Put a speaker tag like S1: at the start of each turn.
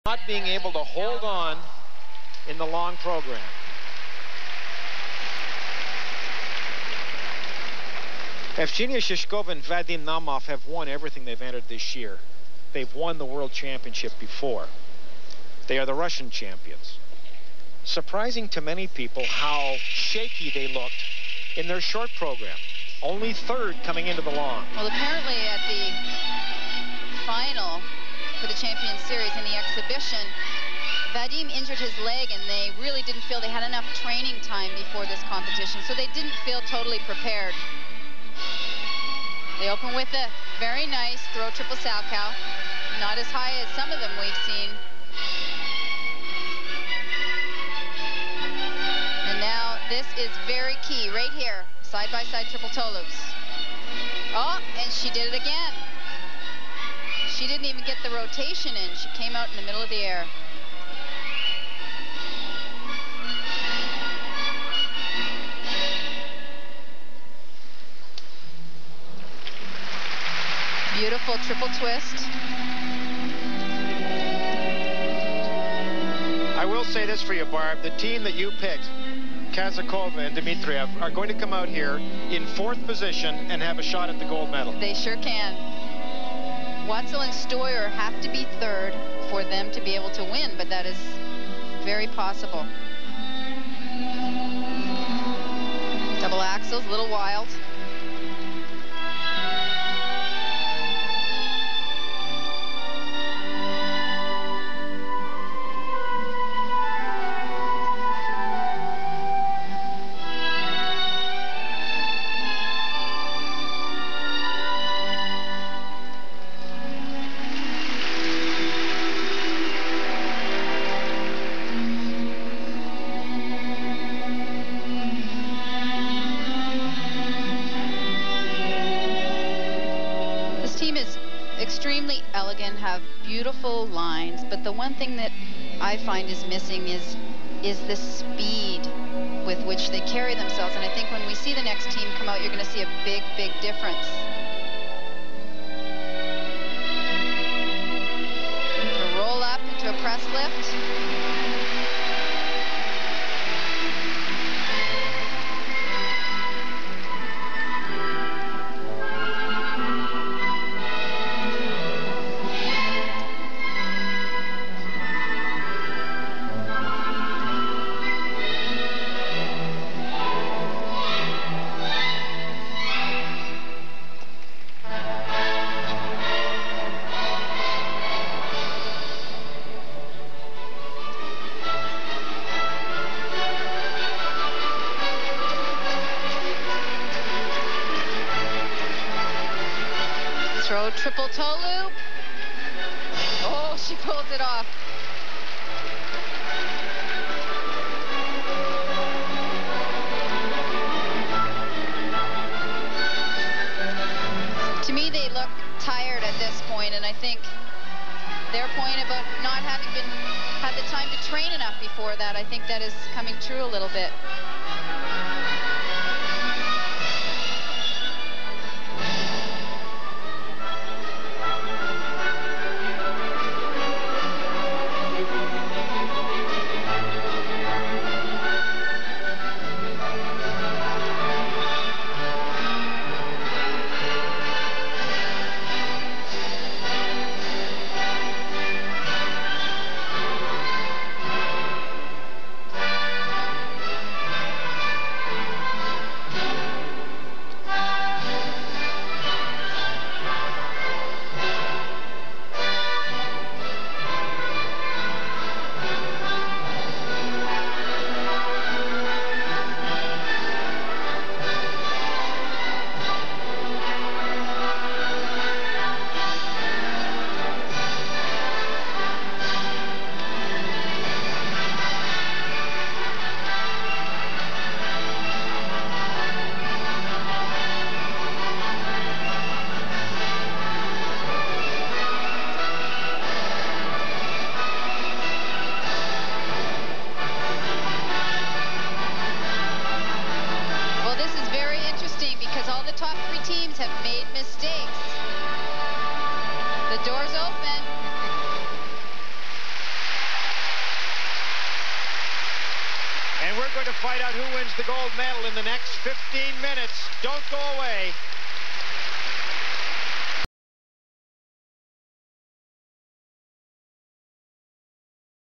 S1: not being able to hold on in the long program. Evgenia Shishkova and Vadim Naumov have won everything they've entered this year. They've won the World Championship before. They are the Russian champions. Surprising to many people how shaky they looked in their short program. Only third coming into the long.
S2: Well, apparently at the final for the Champions Series in the exhibition, Vadim injured his leg and they really didn't feel they had enough training time before this competition, so they didn't feel totally prepared. They open with a very nice throw triple Salchow. Not as high as some of them we've seen. And now this is very key right here. Side-by-side triple toe loops. Oh, and she did it again. She didn't even get the rotation in. She came out in the middle of the air. Beautiful triple twist.
S1: I will say this for you, Barb. The team that you picked, Kazakova and Dmitriev, are going to come out here in 4th position and have a shot at the gold medal.
S2: They sure can. Watzel and Stoyer have to be 3rd for them to be able to win, but that is very possible. Double axels, a little wild. Extremely elegant, have beautiful lines, but the one thing that I find is missing is the speed with which they carry themselves. And I think when we see the next team come out, you're going to see a big, big difference. To roll up into a press lift. Throw triple toe loop. Oh, she pulls it off. To me, they look tired at this point, and I think their point about not having had the time to train enough before that, I think that is coming true a little bit.
S1: We're going to find out who wins the gold medal in the next 15 minutes. Don't go away.